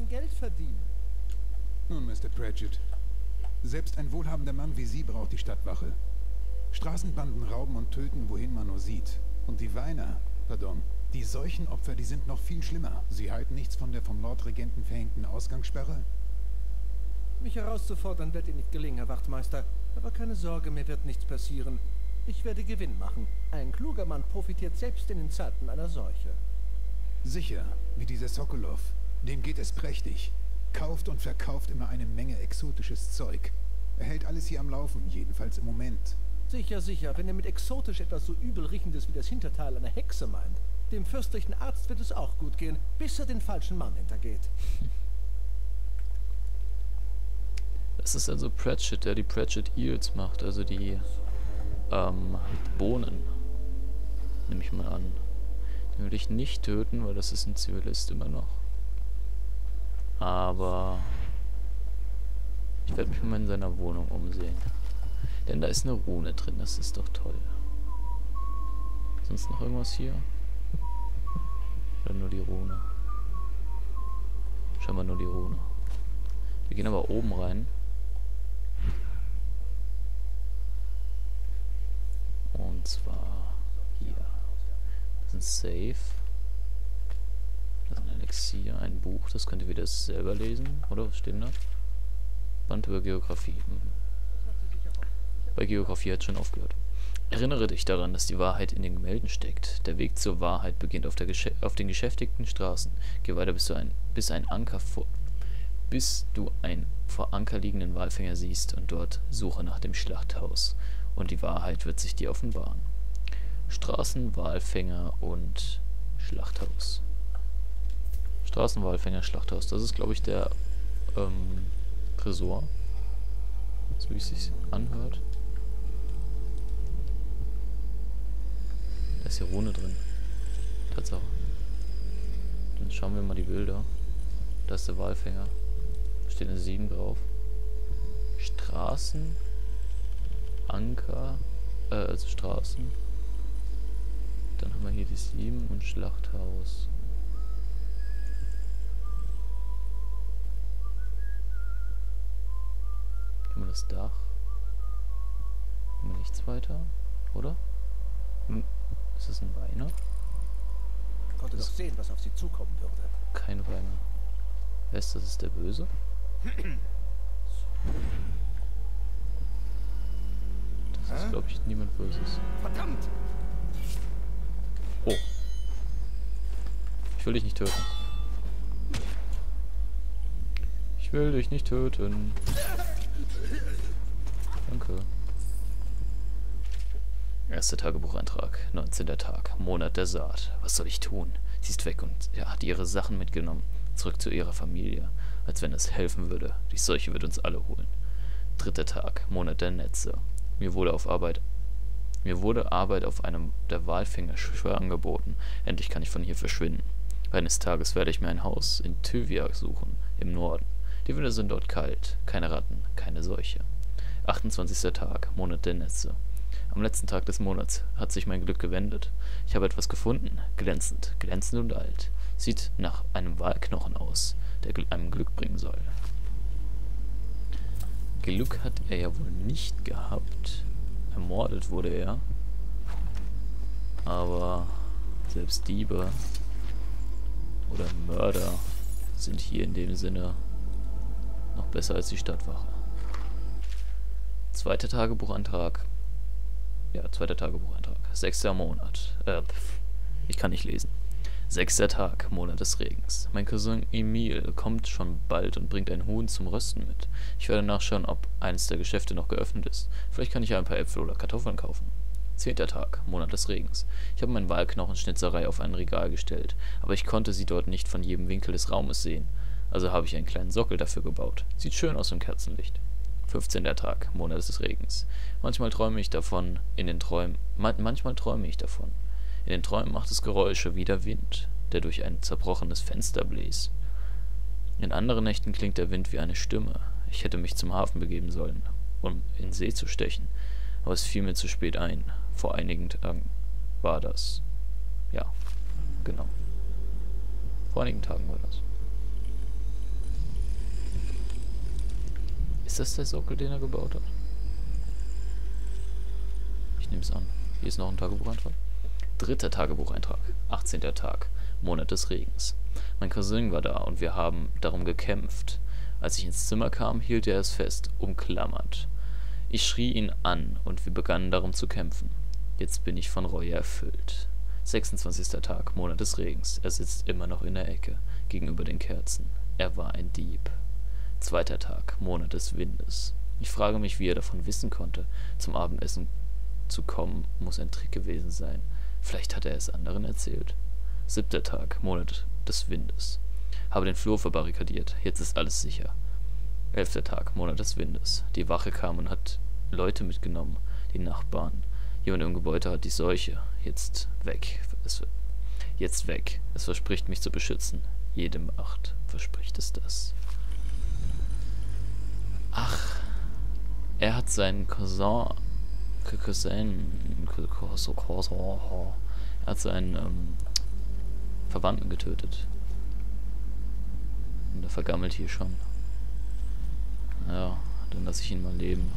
Geld verdienen. Nun, Mr. Pratchett, selbst ein wohlhabender Mann wie Sie braucht die Stadtwache. Straßenbanden rauben und töten, wohin man nur sieht. Und die die Seuchenopfer, die sind noch viel schlimmer. Sie halten nichts von der vom Lordregenten verhängten Ausgangssperre? Mich herauszufordern wird Ihnen nicht gelingen, Herr Wachtmeister. Aber keine Sorge, mir wird nichts passieren. Ich werde Gewinn machen. Ein kluger Mann profitiert selbst in den Zeiten einer Seuche. Sicher, wie dieser Sokolov. Dem geht es prächtig. Kauft und verkauft immer eine Menge exotisches Zeug. Er hält alles hier am Laufen, jedenfalls im Moment. Sicher, sicher, wenn er mit exotisch etwas so übelriechendes wie das Hinterteil einer Hexe meint. Dem fürstlichen Arzt wird es auch gut gehen, bis er den falschen Mann hintergeht. Das ist also Pratchett, der die Pratchett Eels macht, also die Bohnen. Nehme ich mal an. Den will ich nicht töten, weil das ist ein Zivilist immer noch. Aber ich werde mich mal in seiner Wohnung umsehen. Denn da ist eine Rune drin, das ist doch toll. Sonst noch irgendwas hier? Oder nur die Rune? Scheinbar nur die Rune. Wir gehen aber oben rein. Und zwar hier. Das ist ein Safe. Das ist ein Elixier, ein Buch, das könnt ihr wieder selber lesen. Oder was steht denn da? Band über Geografie. Bei Geografie hat schon aufgehört. Erinnere dich daran, dass die Wahrheit in den Gemälden steckt. Der Weg zur Wahrheit beginnt auf den geschäftigten Straßen. Geh weiter, bis du einen vor Anker liegenden Walfänger siehst und dort suche nach dem Schlachthaus. Und die Wahrheit wird sich dir offenbaren. Straßen, Walfänger und Schlachthaus. Straßen, Walfänger, Schlachthaus. Das ist, glaube ich, der Tresor. So wie es sich anhört. Da ist hier Rune drin. Tatsache. Dann schauen wir mal die Bilder. Da ist der Walfänger. Da steht eine 7 drauf. Straßen. Anker. Also Straßen. Dann haben wir hier die 7 und Schlachthaus. Hier haben wir das Dach. Haben wir nichts weiter, oder? Ist das ein Weiner? Ich konnte doch sehen, was auf sie zukommen würde. Kein Weiner. Wer ist das? Ist der Böse? Das ist, glaube ich, niemand Böses. Verdammt! Oh. Ich will dich nicht töten. Ich will dich nicht töten. Danke. Erster Tagebucheintrag, 19. Tag, Monat der Saat. Was soll ich tun? Sie ist weg und hat ihre Sachen mitgenommen. Zurück zu ihrer Familie. Als wenn es helfen würde. Die Seuche wird uns alle holen. 3. Tag, Monat der Netze. Mir wurde Arbeit auf einem der Walfängerschiffe angeboten. Endlich kann ich von hier verschwinden. Eines Tages werde ich mir ein Haus in Tyvia suchen, im Norden. Die Winde sind dort kalt. Keine Ratten, keine Seuche. 28. Tag, Monat der Netze. Am letzten Tag des Monats hat sich mein Glück gewendet. Ich habe etwas gefunden. Glänzend, glänzend und alt. Sieht nach einem Walknochen aus, der einem Glück bringen soll. Glück hat er ja wohl nicht gehabt. Ermordet wurde er. Aber selbst Diebe oder Mörder sind hier in dem Sinne noch besser als die Stadtwache. 2. Tagebucheintrag. Ja, 2. Tagebucheintrag. 6. Monat. Ich kann nicht lesen. 6. Tag, Monat des Regens. Mein Cousin Emil kommt schon bald und bringt ein Huhn zum Rösten mit. Ich werde nachschauen, ob eines der Geschäfte noch geöffnet ist. Vielleicht kann ich ein paar Äpfel oder Kartoffeln kaufen. 10. Tag, Monat des Regens. Ich habe meine Walknochenschnitzerei auf ein Regal gestellt, aber ich konnte sie dort nicht von jedem Winkel des Raumes sehen. Also habe ich einen kleinen Sockel dafür gebaut. Sieht schön aus im Kerzenlicht. 15. Tag, Monat des Regens. Manchmal träume ich davon, manchmal träume ich davon. In den Träumen macht es Geräusche wie der Wind, der durch ein zerbrochenes Fenster bläst. In anderen Nächten klingt der Wind wie eine Stimme. Ich hätte mich zum Hafen begeben sollen, um in See zu stechen. Aber es fiel mir zu spät ein. Vor einigen Tagen war das. Ja, genau. Vor einigen Tagen war das. Ist das der Sockel, den er gebaut hat? Ich nehme es an. Hier ist noch ein Tagebucheintrag. 3. Tagebucheintrag. 18. Tag. Monat des Regens. Mein Cousin war da und wir haben darum gekämpft. Als ich ins Zimmer kam, hielt er es fest, umklammert. Ich schrie ihn an und wir begannen darum zu kämpfen. Jetzt bin ich von Reue erfüllt. 26. Tag. Monat des Regens. Er sitzt immer noch in der Ecke, gegenüber den Kerzen. Er war ein Dieb. 2. Tag. Monat des Windes. Ich frage mich, wie er davon wissen konnte. Zum Abendessen zu kommen, muss ein Trick gewesen sein. Vielleicht hat er es anderen erzählt. 7. Tag, Monat des Windes. Habe den Flur verbarrikadiert. Jetzt ist alles sicher. 11. Tag, Monat des Windes. Die Wache kam und hat Leute mitgenommen. Die Nachbarn. Jemand im Gebäude hat die Seuche. Jetzt weg. Jetzt weg. Es verspricht mich zu beschützen. Jedem Acht verspricht es das. Ach. Er hat seinen Cousin. Er hat seinen Verwandten getötet. Und er vergammelt hier schon. Ja, dann lasse ich ihn mal leben.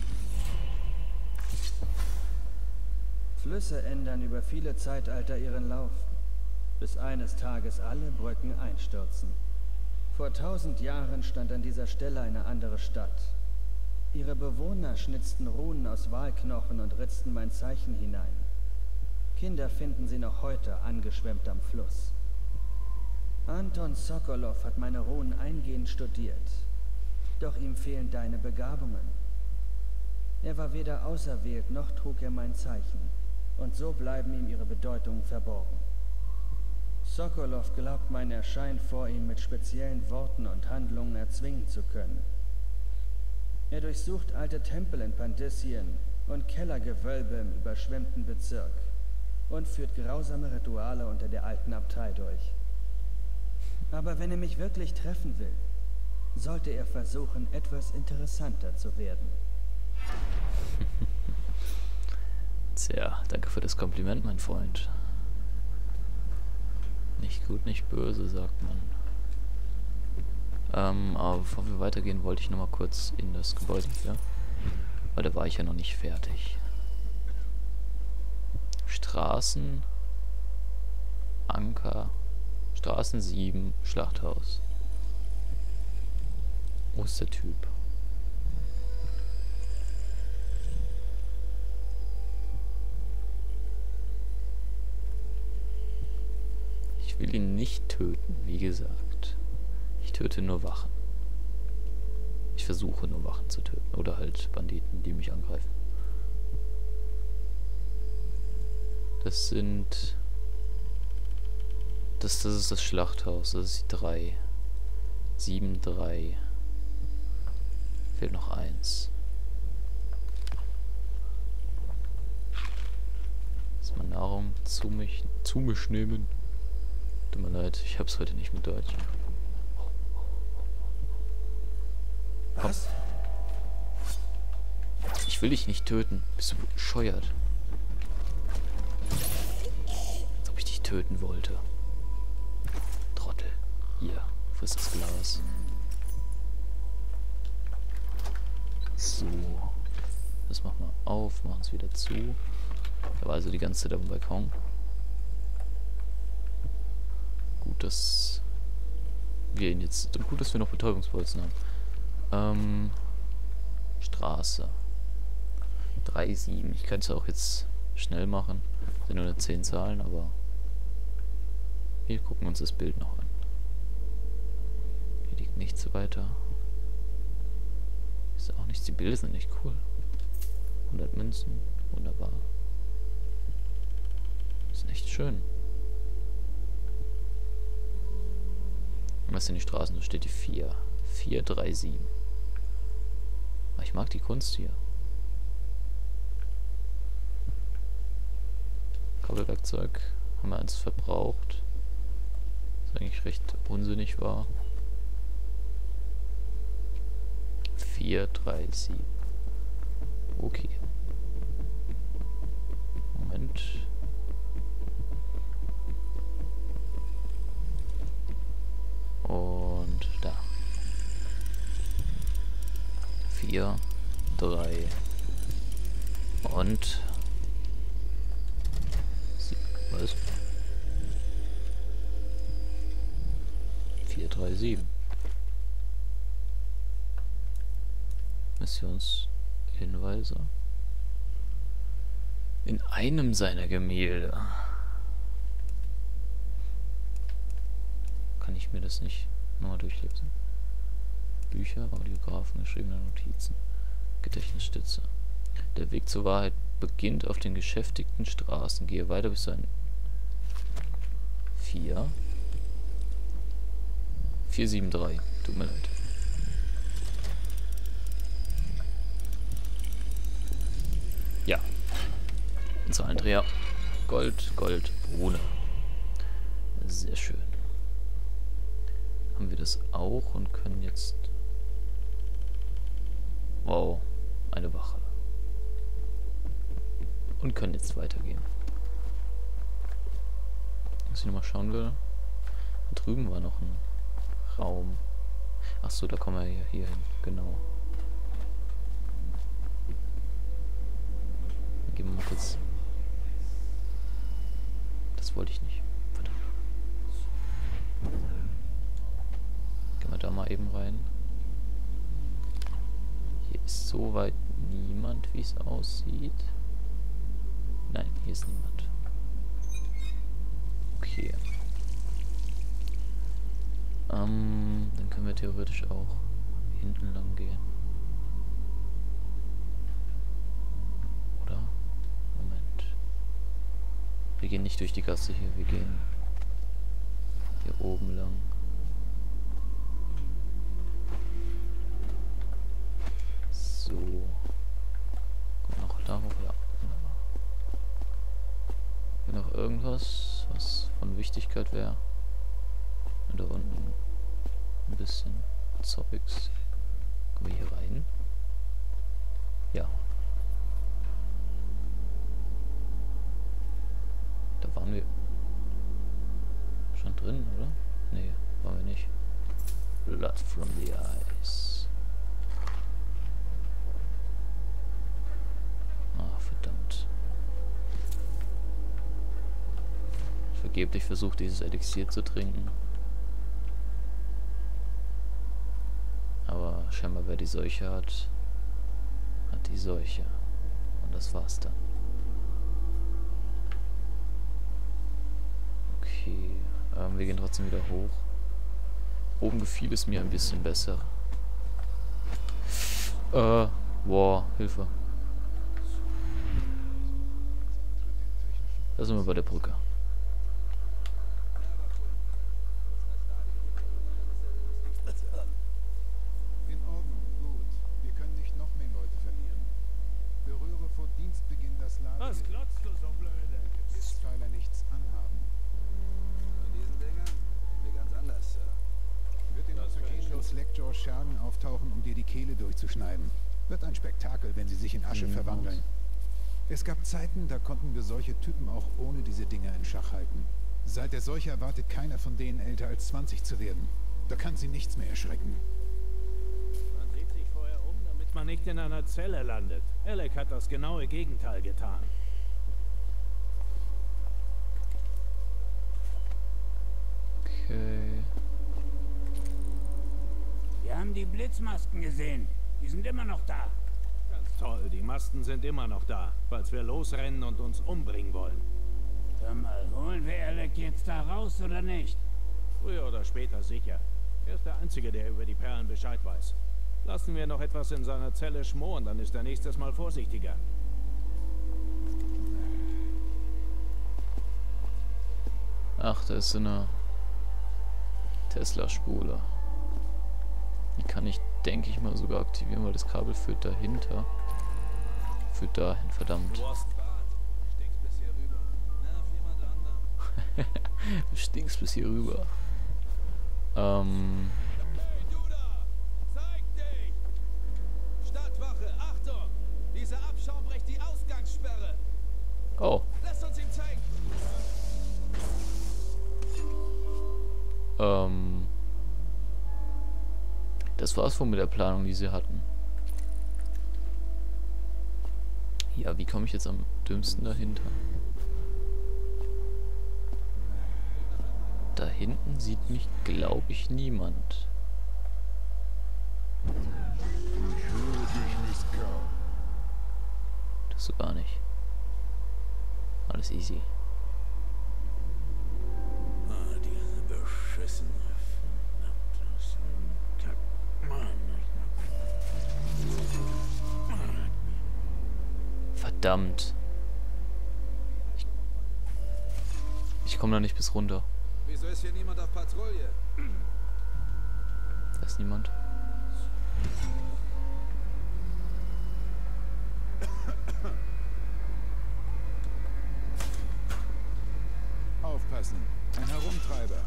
Flüsse ändern über viele Zeitalter ihren Lauf, bis eines Tages alle Brücken einstürzen. Vor 1000 Jahren stand an dieser Stelle eine andere Stadt. Ihre Bewohner schnitzten Runen aus Walknochen und ritzten mein Zeichen hinein. Kinder finden sie noch heute angeschwemmt am Fluss. Anton Sokolov hat meine Runen eingehend studiert. Doch ihm fehlen deine Begabungen. Er war weder auserwählt, noch trug er mein Zeichen. Und so bleiben ihm ihre Bedeutungen verborgen. Sokolov glaubt, mein Erscheinen vor ihm mit speziellen Worten und Handlungen erzwingen zu können. Er durchsucht alte Tempel in Pandissien und Kellergewölbe im überschwemmten Bezirk und führt grausame Rituale unter der alten Abtei durch. Aber wenn er mich wirklich treffen will, sollte er versuchen, etwas interessanter zu werden. Tja, danke für das Kompliment, mein Freund. Nicht gut, nicht böse, sagt man. Aber bevor wir weitergehen, wollte ich noch mal kurz in das Gebäude hier. Weil da war ich ja noch nicht fertig. Straßen. Anker. Straßen 7. Schlachthaus. Wo ist der Typ? Ich will ihn nicht töten, wie gesagt. Ich töte nur Wachen. Ich versuche nur Wachen zu töten. Oder halt Banditen, die mich angreifen. Das sind... Das ist das Schlachthaus. Das ist die 3. 7, 3. Fehlt noch 1. Erstmal Nahrung zu mich nehmen. Tut mir leid, ich hab's heute nicht mit Deutsch. Was? Ich will dich nicht töten. Bist du bescheuert? Als ob ich dich töten wollte. Trottel. Hier, friss das Glas. So. Das machen wir auf, machen es wieder zu. Da war also die ganze Zeit auf dem Balkon. Gut, dass wir ihn jetzt... Gut, dass wir noch Betäubungsbolzen haben. Straße. 3,7. Ich kann es ja auch jetzt schnell machen. Das sind nur 10 Zahlen, aber wir gucken uns das Bild noch an. Hier liegt nichts weiter. Ist auch nichts. Die Bilder sind nicht cool. 100 Münzen. Wunderbar. Ist echt schön. Und was sind die Straßen? Da steht die 4. 4, 3, 7. Aber ich mag die Kunst hier. Kabelwerkzeug haben wir eins verbraucht. Was eigentlich recht unsinnig war. 4, 3, 7. Okay. Moment. Und da. 4, 3 und... Was? 4, 3, 7. Missionshinweise. In einem seiner Gemälde. Kann ich mir das nicht nochmal durchlesen? Bücher, Audiographen, geschriebene Notizen, Gedächtnisstütze. Der Weg zur Wahrheit beginnt auf den geschäftigten Straßen. Gehe weiter bis zu ein 473. Tut mir leid. Ja. Ein Zahlendreher. Gold, Gold, Rune. Sehr schön. Haben wir das auch und können jetzt... Wow. Eine Wache. Und können jetzt weitergehen. Was ich nochmal schauen will. Da drüben war noch ein Raum. Ach so, da kommen wir hier hin. Genau. Dann gehen wir mal kurz. Das wollte ich nicht. Verdammt. Gehen wir da mal eben rein. Hier ist soweit niemand, wie es aussieht. Nein, hier ist niemand. Okay. Dann können wir theoretisch auch hinten lang gehen. Oder? Moment. Wir gehen nicht durch die Gasse hier, wir gehen hier oben lang. So. Kommt noch da hoch, ja. Hier noch irgendwas, was von Wichtigkeit wäre. Und da unten ein bisschen Zeugs. Kommen wir hier rein? Ja. Da waren wir schon drin, oder? Nee, waren wir nicht. Blood from the eyes. Ah, verdammt. Vergeblich versucht, dieses Elixier zu trinken. Aber scheinbar, wer die Seuche hat, hat die Seuche. Und das war's dann. Okay, wir gehen trotzdem wieder hoch. Oben gefiel es mir ein bisschen besser. Wow, Hilfe. Da sind wir bei der Brücke. Was glotzt du so blöde? Pfeiler nichts anhaben. Von diesen Dingern sind wir ganz anders, Sir. Wird dir noch vergehen, wenn Slackjaws Schergen auftauchen, um dir die Kehle durchzuschneiden. Wird ein Spektakel, wenn sie sich in Asche verwandeln. Es gab Zeiten, da konnten wir solche Typen auch ohne diese Dinger in Schach halten. Seit der Seuche erwartet keiner von denen, älter als 20 zu werden. Da kann sie nichts mehr erschrecken. Man sieht sich vorher um, damit man nicht in einer Zelle landet. Alec hat das genaue Gegenteil getan. Okay. Wir haben die Blitzmasken gesehen. Die sind immer noch da. Ganz toll, die Masten sind immer noch da, falls wir losrennen und uns umbringen wollen. Sag mal, holen wir Alec jetzt da raus oder nicht? Früher oder später sicher. Er ist der Einzige, der über die Perlen Bescheid weiß. Lassen wir noch etwas in seiner Zelle schmoren, dann ist er nächstes Mal vorsichtiger. Ach, da ist so eine Tesla-Spule. Die kann ich, denke ich mal, sogar aktivieren, weil das Kabel führt dahinter. Führt dahin, verdammt. Du hast Bart. Stinkst bis hier rüber. Nerv jemand anderen. Du stinkst bis hier rüber. Hey, du da! Zeig dich! Stadtwache, Achtung! Dieser Abschaum bricht die Ausgangssperre! Oh. Lass uns ihm zeigen! Das war's wohl mit der Planung, die sie hatten. Ja, wie komme ich jetzt am dümmsten dahinter? Da hinten sieht mich, glaube ich, niemand. Das so gar nicht. Alles easy. Ah, diese beschissene Verdammt. Ich komme da nicht bis runter. Wieso ist hier niemand auf Patrouille? Da ist niemand. Aufpassen. Ein Herumtreiber.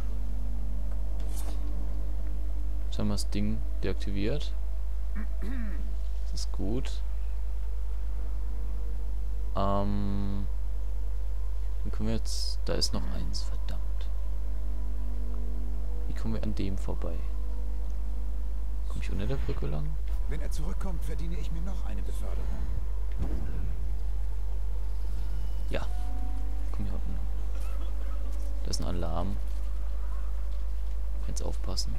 Jetzt haben wir das Ding deaktiviert. Das ist gut. Dann können wir jetzt... Da ist noch eins, verdammt. Wie kommen wir an dem vorbei? Komme ich unter der Brücke lang? Wenn er zurückkommt, verdiene ich mir noch eine Beförderung. Ja. Komm hier unten lang. Da ist ein Alarm. Jetzt aufpassen.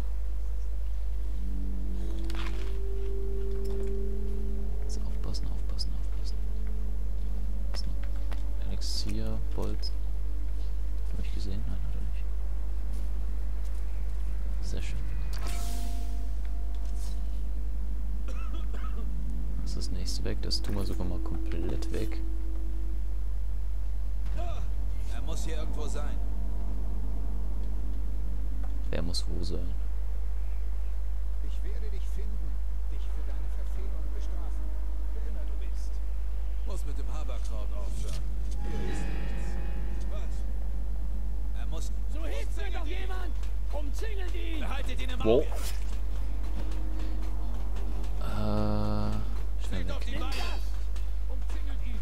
Jetzt aufpassen, aufpassen, aufpassen. Das ist ein Elixier, Bolt. Habe ich gesehen? Nein, hat er nicht. Sehr schön. Das ist das nächste weg. Das tun wir sogar mal komplett weg. Er muss hier irgendwo sein. Wer muss wo sein? Ich werde dich finden, dich für deine Verfehlung bestrafen. Wer immer du bist. Muss mit dem Haberkraut aufhören. Hier ist nichts. Was? Er muss... So hilft mir doch jemand! Umzingelt ihn! Behaltet ihn im Auge! Wo? Schnell Auf weg. die Beine! Umzingelt ihn!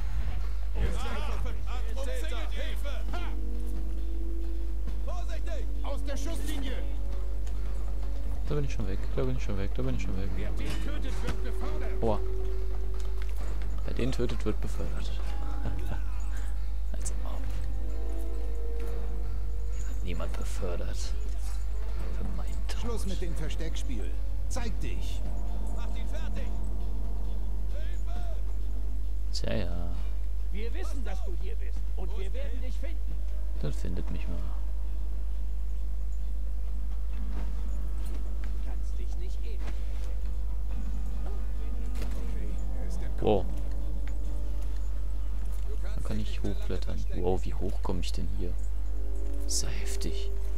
Umzingelt Hilfe! Vorsichtig! Aus der Schusslinie! Da bin ich schon weg, da bin ich schon weg, da bin ich schon weg. Wer den tötet, wird befördert. Oha. Wer den tötet, wird befördert. Als ob. Hier wird niemand befördert. Für meinen Tod. Schluss mit dem Versteckspiel. Zeig dich! Macht ihn fertig! Hilfe! Tja, ja. Wir wissen, dass du hier bist. Und wir werden dich finden. Dann findet mich mal. Kannst dich nicht ewig. Okay, er ist entkommen. Wow, Du da kannst kann dich ich nicht mehr lange hochklettern. verstecken. Wow, wie hoch komme ich denn hier? Das ist ja heftig.